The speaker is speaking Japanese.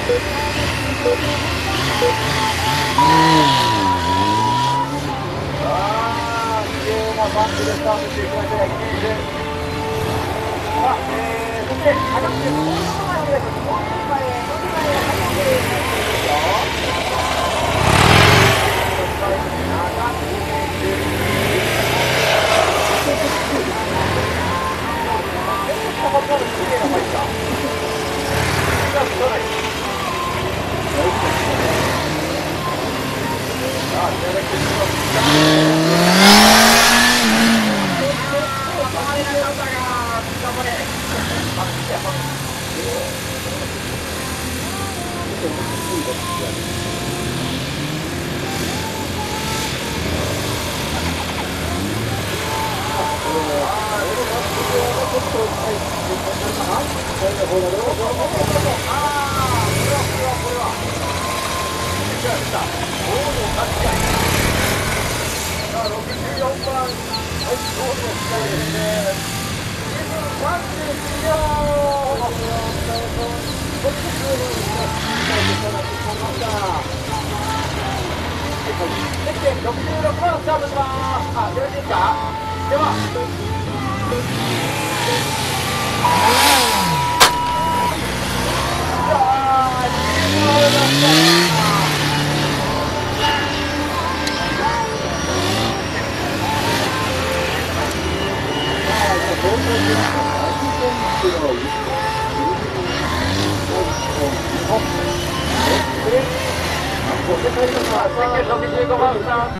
綺麗なバンクでスタートしていきましたが、イメージ。さあ、そして、上がって、もうちょっと前です。もうちょっと前へ、伸び前へ、はい、OK。ですよ。上がっていく。ここから綺麗なファイター。さあ、宮崎選手のピッチャ66番スタートします。あ、よろしいですか。では1965番スタート。